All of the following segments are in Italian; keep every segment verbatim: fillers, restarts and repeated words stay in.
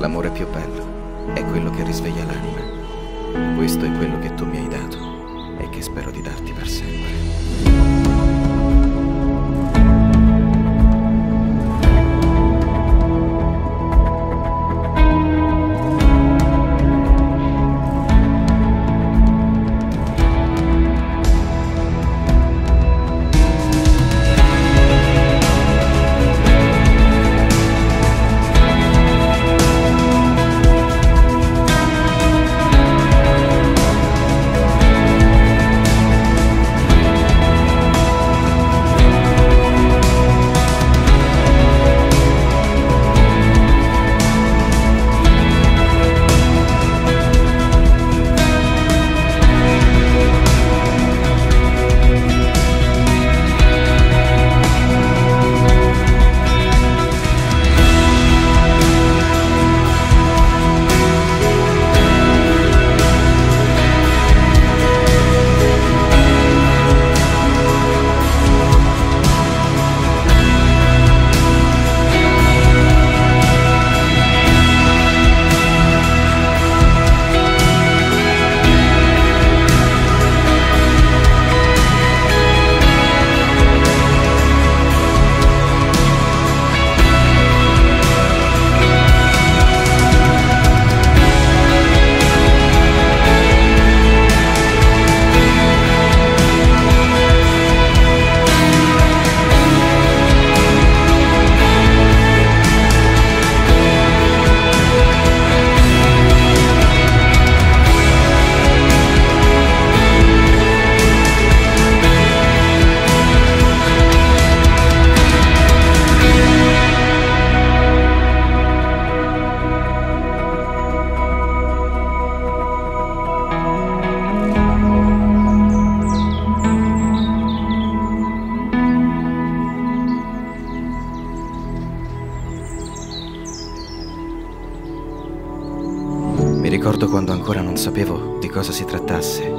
L'amore più bello è quello che risveglia l'anima. Questo è quello che tu mi hai dato e che spero di darti per sempre. Mi ricordo quando ancora non sapevo di cosa si trattasse,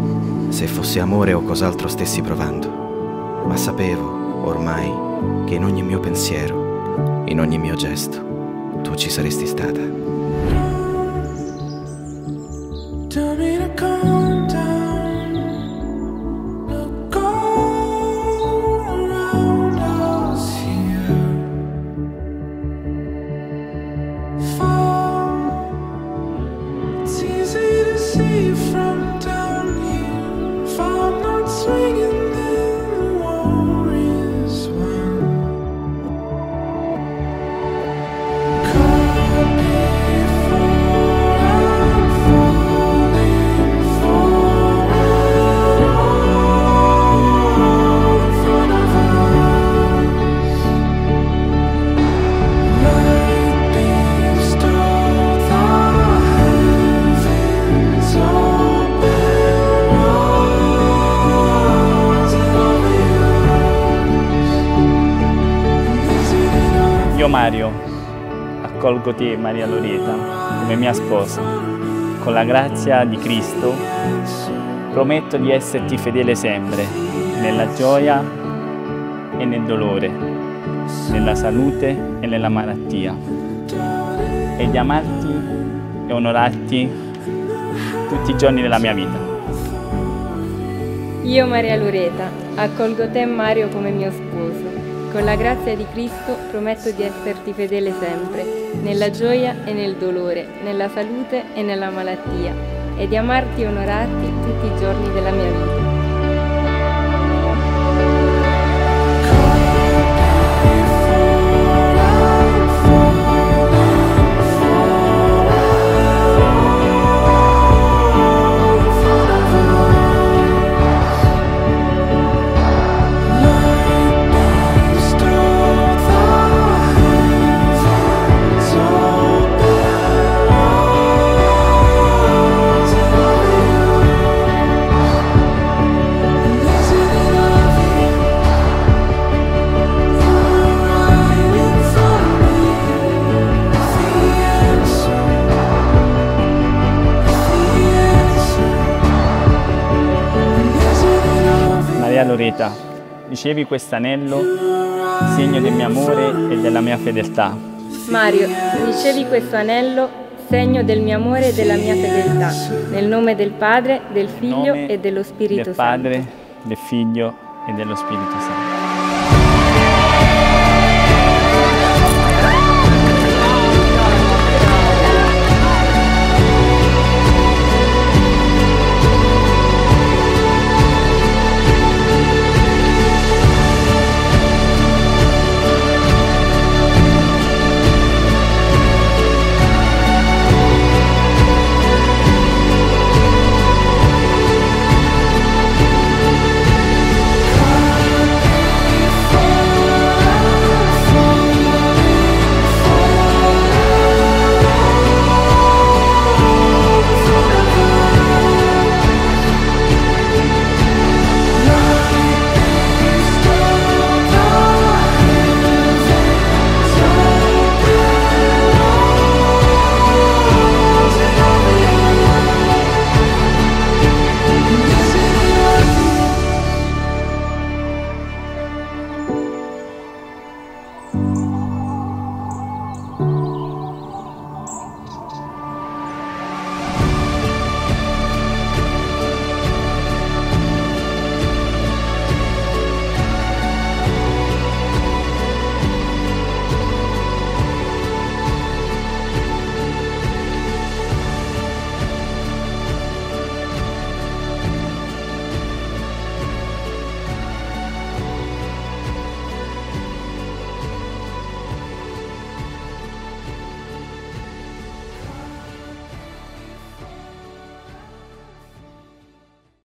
se fosse amore o cos'altro stessi provando, ma sapevo, ormai, che in ogni mio pensiero, in ogni mio gesto, tu ci saresti stata. Io Mario, accolgo te, Maria Loreta, come mia sposa. Con la grazia di Cristo prometto di esserti fedele sempre, nella gioia e nel dolore, nella salute e nella malattia, e di amarti e onorarti tutti i giorni della mia vita. Io Maria Loreta, accolgo te Mario come mio sposo. Con la grazia di Cristo prometto di esserti fedele sempre, nella gioia e nel dolore, nella salute e nella malattia, e di amarti e onorarti tutti i giorni della mia vita. Maria Loreta, ricevi quest'anello, segno del mio amore e della mia fedeltà. Mario, ricevi questo anello, segno del mio amore e della mia fedeltà, nel nome del Padre, del Figlio e dello Spirito del Santo. Padre, del Figlio e dello Spirito Santo.